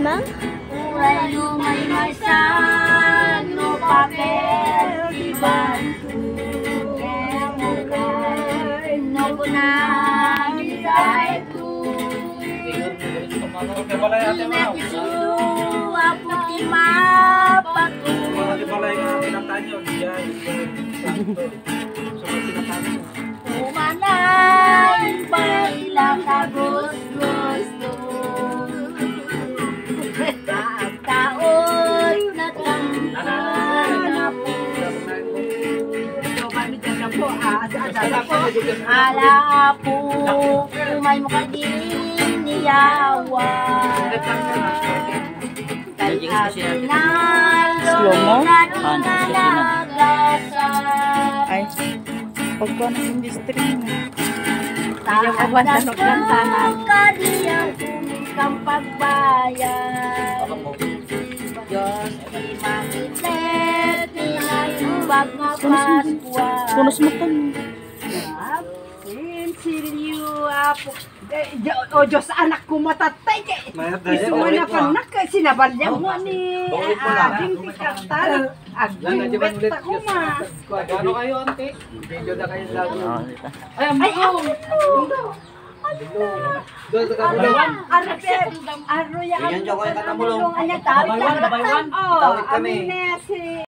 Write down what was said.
mang? Uray no may masan, no papel, di bantu. No kunang dahil tu. Inapisu, apo ti mapatu. Umanay, bailang kagos-gusto. Taon na ala po, umay mo ka din niyawa. Kay Slow mo? nalagasan. Ay, pagkuha na yung district na. Tahan kadiyang kang pagbayan. Diyos di makitet, tinayubag nga Paskwa. Punos mo to. Silyo apo. O Diyos, anak ko matatay. Isuman na panak. Sinabalyan mo ni Ading Pikatal. Agwit ako ma. Ano kayo, ante? Video na kayo lagi. Ay, ang Ay, buo! Doon sa kabulawan. Ano yan? Yan dyan ko yung katamulong. Ano tawag? Babaywan, babaywan. Oh, Tawag kami. amin si